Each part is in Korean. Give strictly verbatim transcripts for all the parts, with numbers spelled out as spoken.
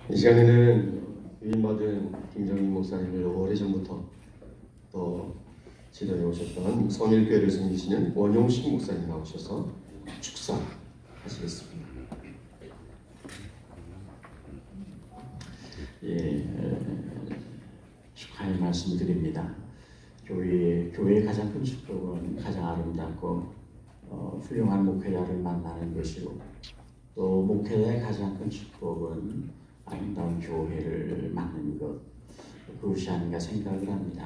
이 시간에는 위임받은 김정인 목사님을 오래전부터 또 지도해 오셨던 성일교회를 섬기시는 원용식 목사님 나오셔서 축사하시겠습니다. 예, 축하의 말씀을 드립니다. 교회, 교회의 가장 큰 축복은 가장 아름답고 어, 훌륭한 목회자를 만나는 것이고, 또 목회자의 가장 큰 축복은 아름다운 교회를 만나는 것, 그것이 아닌가 생각을 합니다.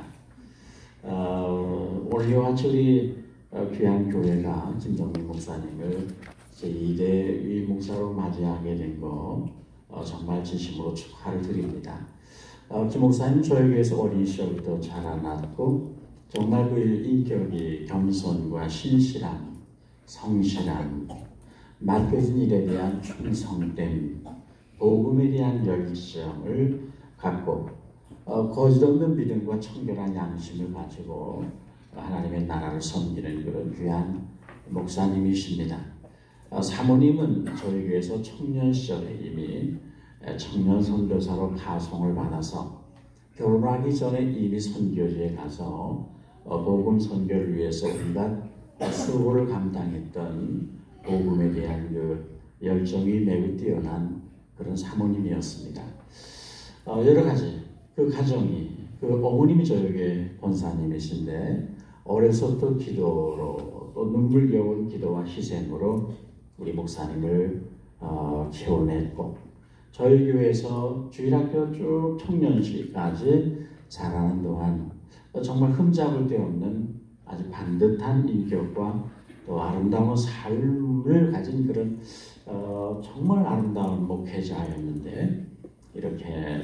어, 오늘 이와 같이 우리 귀한 교회가 김정민 목사님을 제이 대 위임 목사로 맞이하게 된 거 어, 정말 진심으로 축하를 드립니다. 어, 김 목사님 저희 교회에서 어린 시절부터 자라났고, 정말 그 인격이 겸손과 신실함, 성실함, 맡겨진 일에 대한 충성됨, 복음에 대한 열정을 갖고 어, 거짓 없는 믿음과 청결한 양심을 가지고 하나님의 나라를 섬기는 그런 귀한 목사님이십니다. 어, 사모님은 저희 교회에서 청년 시절에 이미 청년 선교사로 파송을 받아서 결혼하기 전에 이미 선교지에 가서 어, 복음 선교를 위해서 온갖 수고를 감당했던 복음에 대한 그 열정이 매우 뛰어난 그런 사모님이었습니다. 어, 여러 가지 그 가정이, 그 어머님이 저에게 권사님이신데 어려서부터 기도로 또 눈물겨운 기도와 희생으로 우리 목사님을 어, 키워냈고, 저희 교회에서 주일학교 쭉 청년시까지 자라는 동안 정말 흠잡을 데 없는 아주 반듯한 인격과 또 아름다운 삶을 가진 그런 어, 정말 아름다운 목회자였는데, 이렇게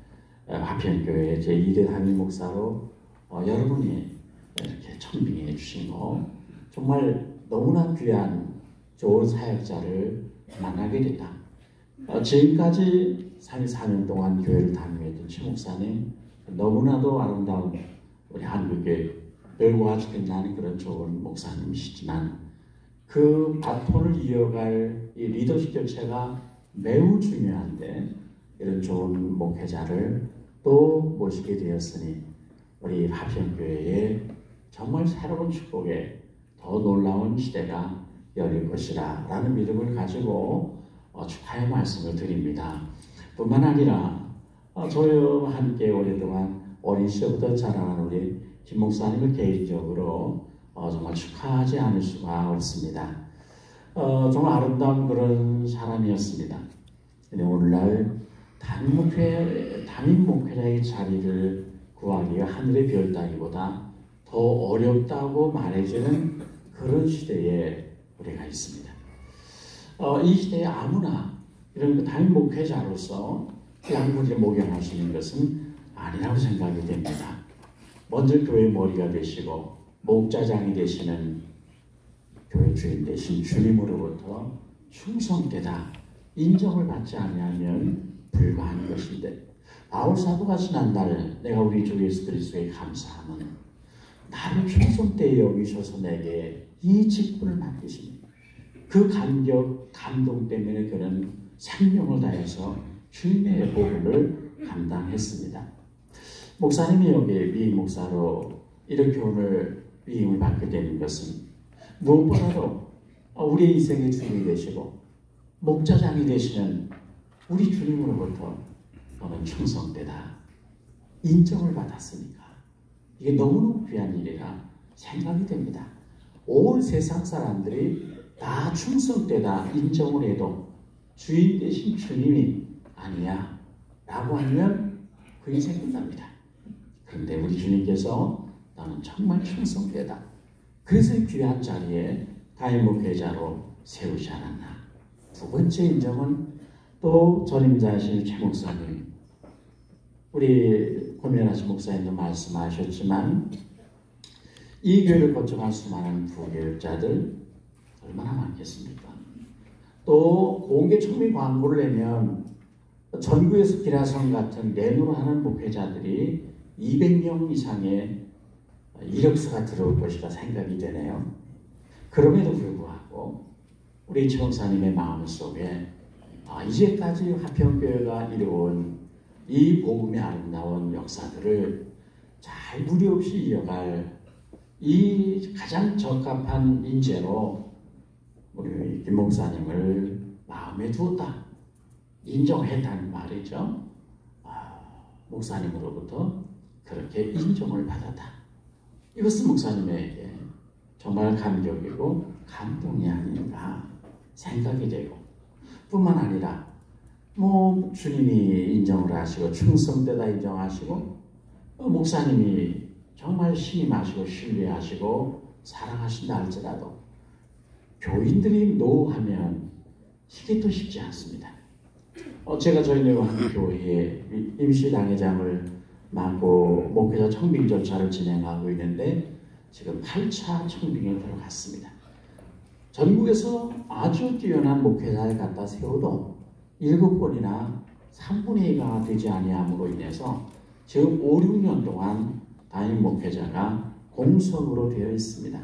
화평교회 제이 대 담임 목사로 어, 여러분이 이렇게 청빙해 주신 거 정말 너무나 귀한 좋은 사역자를 만나게 됐다. 어, 지금까지 삼십사 년 동안 교회를 담임했던 최 목사님, 너무나도 아름다운 우리 한국의 열과 끝나는 그런 좋은 목사님이시지만, 그 바톤을 이어갈 이 리더십 교체가 매우 중요한데, 이런 좋은 목회자를 또 모시게 되었으니 우리 화평교회에 정말 새로운 축복에 더 놀라운 시대가 열릴 것이라 라는 믿음을 가지고 어, 축하의 말씀을 드립니다. 뿐만 아니라 어, 저희와 함께 오랫동안 어린 시절부터 자라난 우리 김 목사님을 개인적으로 어, 정말 축하하지 않을 수가 없습니다. 어, 정말 아름다운 그런 사람이었습니다. 근데 오늘날 담임 목회, 담임 목회자의 자리를 구하기가 하늘의 별 따기보다 더 어렵다고 말해주는 그런 시대에 우리가 있습니다. 어, 이 시대에 아무나 이런 담임 목회자로서 양분을 목양할 수 있는 것은 아니라고 생각이 됩니다. 먼저 교회 머리가 되시고 목자장이 되시는 교회 주인 되신 주님으로부터 충성되다 인정을 받지 아니하면 불가한 것인데, 바울 사도가 지난날 내가 우리 주 예수 그리스도에 감사함은 나를 충성되이 여기셔서 내게 이 직분을 맡기시니 그 감격, 감동 때문에 그는 생명을 다해서 주님의 복음을 감당했습니다. 목사님이 여기 위임 목사로 이렇게 오늘 위임을 받게 되는 것은 무엇보다도 우리의 인생의 주인이 되시고 목자장이 되시는 우리 주님으로부터 너는 충성되다 인정을 받았으니까 이게 너무너무 귀한 일이라 생각이 됩니다. 온 세상 사람들이 다 충성되다 인정을 해도 주인 되신 주님이 아니야 라고 하면 그 인생 끝납니다. 그런데 우리 주님께서 나는 정말 충성되다, 그래서 귀한 자리에 담임 목회자로 세우지 않았나. 두 번째 인정은 또 전임자이신 최 목사님, 우리 고면하신 목사님도 말씀하셨지만 이 교회를 거쳐간 수많은 부교육자들 얼마나 많겠습니까? 또 공개 청미 광고를 내면 전국에서 기라성 같은 내노로 하는 목회자들이 이백 명 이상의 이력서가 들어올 것이라 생각이 되네요. 그럼에도 불구하고 우리 최 목사님의 마음속에 아, 이제까지 화평교회가 이루어온 이 복음의 아름다운 역사들을 잘 무리 없이 이어갈 이 가장 적합한 인재로 우리 김 목사님을 마음에 두었다, 인정했다는 말이죠. 아, 목사님으로부터 그렇게 인정을 받았다. 이것은 목사님에게 정말 감격이고 감동이 아닌가 생각이 되고, 뿐만 아니라 뭐 주님이 인정을 하시고 충성되다 인정하시고, 어, 목사님이 정말 신임하시고 신뢰하시고 사랑하신다 할지라도 교인들이 노하면 이게 또 쉽지 않습니다. 어, 제가 저희네 한 교회에 임시당회장을 맡고 목회자 청빙 절차를 진행하고 있는데 지금 팔 차 청빙에 들어갔습니다. 전국에서 아주 뛰어난 목회자를 갖다 세워도 일곱 번이나 삼분의 이가 되지 아니함으로 인해서 지금 오, 육 년 동안 담임 목회자가 공석으로 되어 있습니다.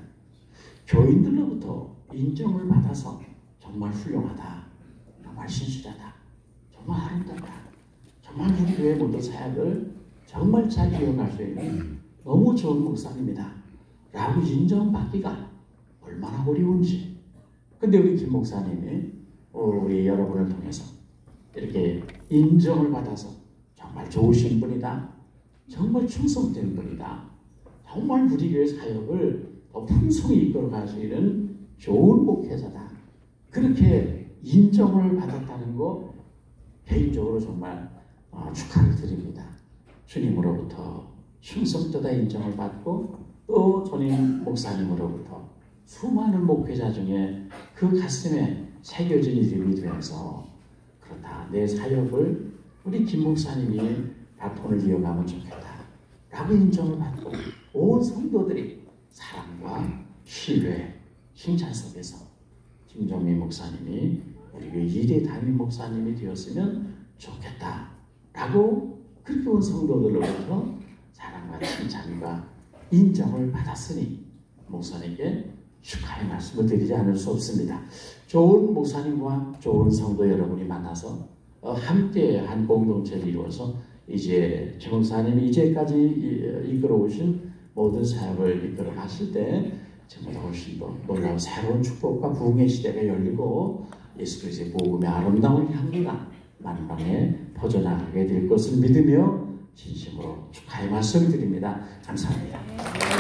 교인들로부터 인정을 받아서 정말 훌륭하다, 정말 신실하다, 정말 아름답다, 정말 우리 교회 모든 사역을 정말 잘 이어갈 수 있는 너무 좋은 목사님이다 라고 인정받기가 얼마나 어려운지. 근데 우리 김 목사님이 우리 여러분을 통해서 이렇게 인정을 받아서 정말 좋으신 분이다, 정말 충성된 분이다, 정말 우리 교회 사역을 더 풍성히 이끌어갈 수 있는 좋은 목회자다, 그렇게 인정을 받았다는 거 개인적으로 정말 축하를 드립니다. 주님으로부터 충성되다 인정을 받고 또 전임 목사님으로부터 수많은 목회자 중에 그 가슴에 새겨진 이름이 되어서 그렇다, 내 사역을 우리 김 목사님이 바톤을 이어가면 좋겠다 라고 인정을 받고 온 성도들이 사랑과 신뢰, 칭찬 속에서 김정민 목사님이 우리 그 이 대 담임 목사님이 되었으면 좋겠다 라고 그렇게 온 성도들로부터 사랑과 칭찬과 인정을 받았으니 목사님께 축하의 말씀을 드리지 않을 수 없습니다. 좋은 목사님과 좋은 성도 여러분이 만나서 함께 한 공동체를 이루어서 이제 최 목사님이 이제까지 이끌어 오신 모든 사역을 이끌어 갔을 때 정말 훨씬 더 놀라운 새로운 축복과 부흥의 시대가 열리고 예수 그리스도의 복음의 아름다운 향기가 만방에 퍼져나가게 될 것을 믿으며 진심으로 축하의 말씀을 드립니다. 감사합니다.